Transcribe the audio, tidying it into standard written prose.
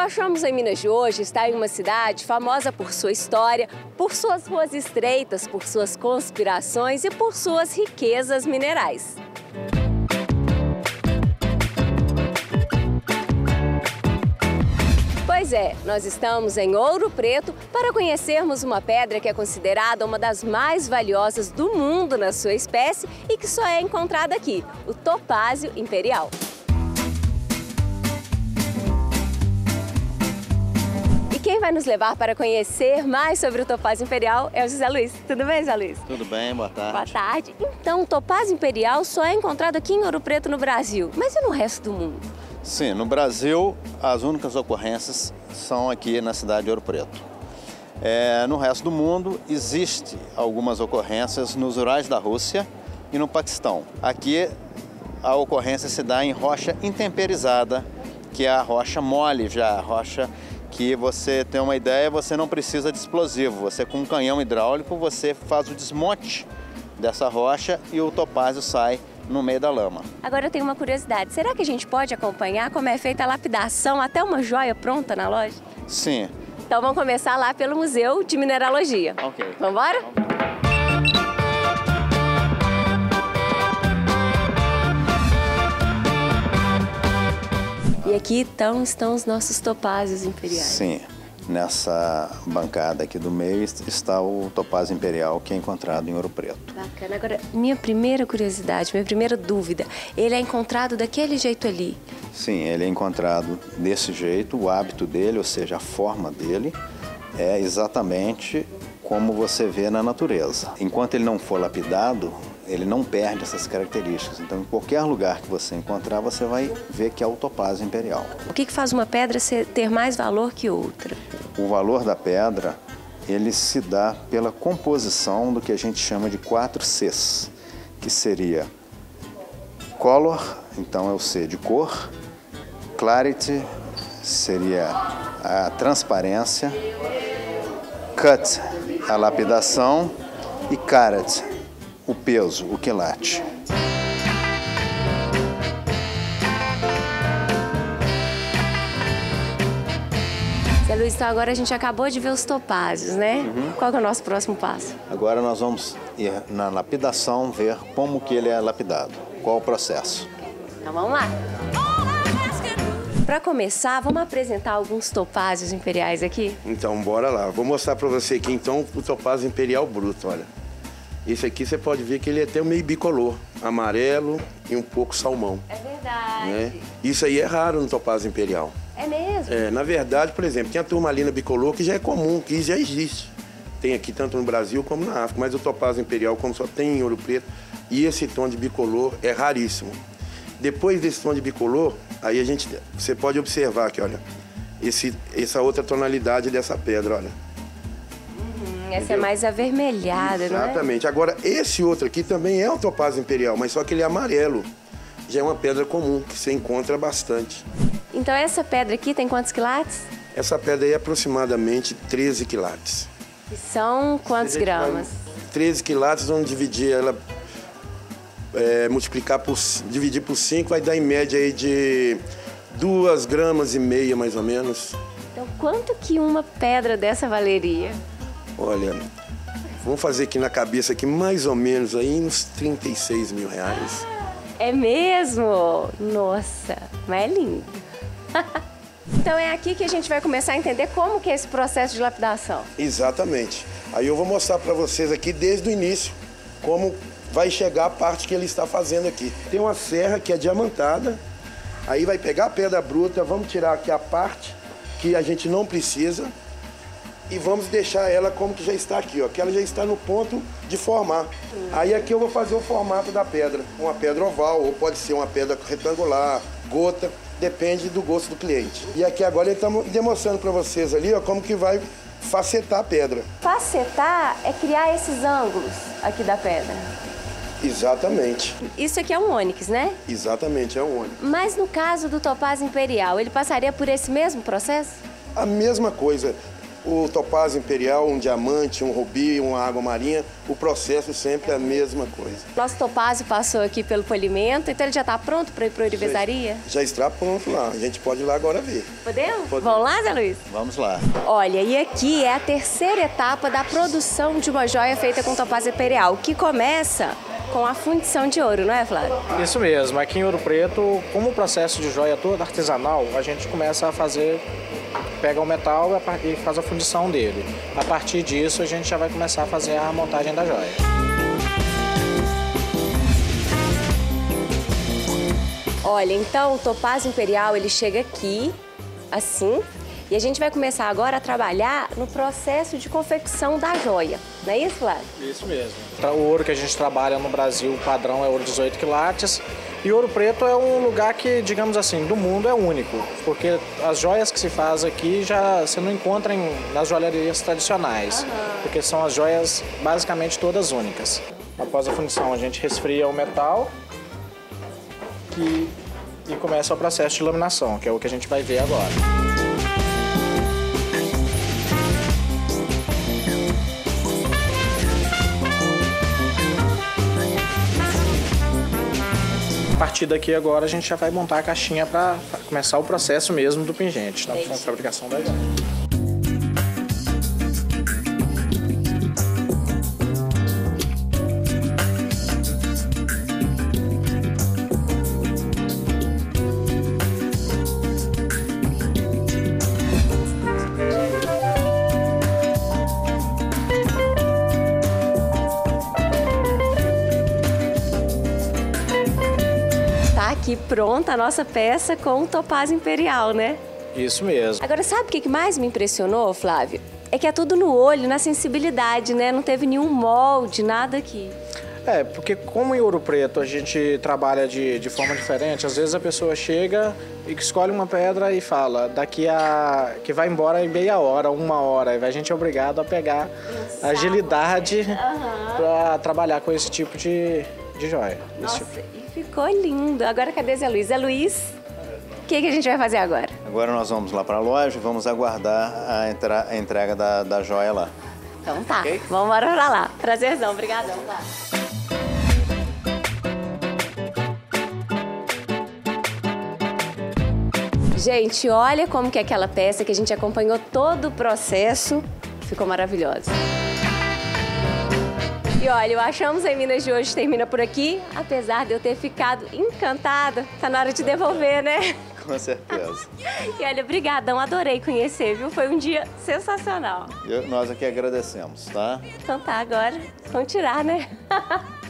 Achamos em Minas de hoje está em uma cidade famosa por sua história, por suas ruas estreitas, por suas conspirações e por suas riquezas minerais. Pois é, nós estamos em Ouro Preto para conhecermos uma pedra que é considerada uma das mais valiosas do mundo na sua espécie e que só é encontrada aqui, o topázio imperial. E quem vai nos levar para conhecer mais sobre o topázio imperial é o José Luiz. Tudo bem, José Luiz? Tudo bem, boa tarde. Boa tarde. Então, o topázio imperial só é encontrado aqui em Ouro Preto, no Brasil. Mas e no resto do mundo? Sim, no Brasil, as únicas ocorrências são aqui na cidade de Ouro Preto. No resto do mundo, existem algumas ocorrências nos Urais da Rússia e no Paquistão. Aqui, a ocorrência se dá em rocha intemperizada, que é a rocha mole já, a rocha que você tem uma ideia, você não precisa de explosivo. Você, com um canhão hidráulico, você faz o desmonte dessa rocha e o topázio sai no meio da lama. Agora eu tenho uma curiosidade, será que a gente pode acompanhar como é feita a lapidação até uma joia pronta na loja? Sim. Então vamos começar lá pelo Museu de Mineralogia. Ok. Vamos embora? E aqui então estão os nossos topázios imperiais. Sim. Nessa bancada aqui do meio está o topázio imperial, que é encontrado em Ouro Preto. Bacana. Agora, minha primeira curiosidade, minha primeira dúvida, ele é encontrado daquele jeito ali? Sim, ele é encontrado desse jeito, o hábito dele, ou seja, a forma dele, é exatamente como você vê na natureza. Enquanto ele não for lapidado, ele não perde essas características. Então, em qualquer lugar que você encontrar, você vai ver que é o topázio imperial. O que faz uma pedra ter mais valor que outra? O valor da pedra, ele se dá pela composição do que a gente chama de 4 Cs, que seria color, então é o C de cor, clarity, seria a transparência, cut, a lapidação, e carat, o peso, o quilate. Zé Luiz, então agora a gente acabou de ver os topázios, né? Uhum. Qual que é o nosso próximo passo? Agora nós vamos ir na lapidação, ver como que ele é lapidado, qual o processo. Então vamos lá! Para começar, vamos apresentar alguns topázios imperiais aqui? Então, bora lá. Vou mostrar para você aqui, então, o topázio imperial bruto, olha. Esse aqui você pode ver que ele é até meio bicolor, amarelo e um pouco salmão. É verdade. Né? Isso aí é raro no topázio imperial. É mesmo? Na verdade, por exemplo, tem a turmalina bicolor que já é comum, que já existe. Tem aqui tanto no Brasil como na África, mas o topázio imperial, como só tem em Ouro Preto, e esse tom de bicolor é raríssimo. Depois desse tom de bicolor, aí você pode observar aqui, olha, essa outra tonalidade dessa pedra, olha. Essa entendeu? É mais avermelhada, não é? Exatamente. Agora, esse outro aqui também é o topázio imperial, mas só que ele é amarelo. Já é uma pedra comum, que você encontra bastante. Então essa pedra aqui tem quantos quilates? Essa pedra aí é aproximadamente 13 quilates. E são quantos gramas? 13 quilates, vamos dividir ela, dividir por 5, vai dar em média aí de 2,5 gramas, mais ou menos. Então quanto que uma pedra dessa valeria? Olha, vamos fazer aqui na cabeça aqui mais ou menos aí uns 36 mil reais. É mesmo? Nossa, mas é lindo. Então é aqui que a gente vai começar a entender como que é esse processo de lapidação. Exatamente. Aí eu vou mostrar para vocês aqui desde o início como vai chegar a parte que ele está fazendo aqui. Tem uma serra que é diamantada, aí vai pegar a pedra bruta, vamos tirar aqui a parte que a gente não precisa e vamos deixar ela como que já está aqui, ó, que ela já está no ponto de formar. Aí aqui eu vou fazer o formato da pedra, uma pedra oval ou pode ser uma pedra retangular, gota, depende do gosto do cliente. E aqui agora ele está demonstrando para vocês ali, ó, como que vai facetar a pedra. Facetar é criar esses ângulos aqui da pedra. Exatamente. Isso aqui é um ônix, né? Exatamente, é um ônix. Mas no caso do topázio imperial, ele passaria por esse mesmo processo? A mesma coisa. o topázio imperial, um diamante, um rubi, uma água marinha, o processo sempre é a mesma coisa. Nosso topázio passou aqui pelo polimento, então ele já está pronto para ir para a ourivesaria? Já está pronto lá, a gente pode ir lá agora ver. Podemos? Vamos lá, Zé Luiz? Vamos lá. Olha, e aqui é a terceira etapa da produção de uma joia feita com topázio imperial, que começa com a fundição de ouro, não é, Flávio? Isso mesmo. Aqui em Ouro Preto, como o processo de joia todo artesanal, a gente começa a fazer, pega o metal e faz a fundição dele. A partir disso, a gente já vai começar a fazer a montagem da joia. Olha, então o topázio imperial, ele chega aqui, assim, e a gente vai começar agora a trabalhar no processo de confecção da joia. Não é isso, Flávio? Isso mesmo. O ouro que a gente trabalha no Brasil, o padrão é ouro 18 quilates. E Ouro Preto é um lugar que, digamos assim, do mundo é único. Porque as joias que se faz aqui já você não encontra nas joalherias tradicionais. Porque são as joias basicamente todas únicas. Após a fundição, a gente resfria o metal e começa o processo de laminação, que é o que a gente vai ver agora. A partir daqui agora a gente já vai montar a caixinha para começar o processo mesmo do pingente, na fabricação da joia. Aqui pronta a nossa peça com o topázio imperial, né? Isso mesmo. Agora, sabe o que mais me impressionou, Flávio? É que é tudo no olho, na sensibilidade, né? Não teve nenhum molde, nada aqui. É, porque como em Ouro Preto a gente trabalha de forma diferente, às vezes a pessoa chega e escolhe uma pedra e fala que vai embora em meia hora, uma hora, e a gente é obrigado a pegar a agilidade para trabalhar com esse tipo de joia. Nossa, e ficou lindo. Agora cadê Zé Luiz? Zé Luiz, o que a gente vai fazer agora? Agora nós vamos lá para a loja e vamos aguardar a entrega da joia lá. Então tá, vamos embora pra lá. Prazerzão, obrigadão. Tá? Gente, olha como que aquela peça que a gente acompanhou todo o processo ficou maravilhosa. E olha, o Achamos em Minas de hoje termina por aqui, apesar de eu ter ficado encantada. Tá na hora de devolver, né? Com certeza. E olha, brigadão, adorei conhecer, viu? Foi um dia sensacional. Nós aqui agradecemos, tá? Então tá, agora vamos tirar, né?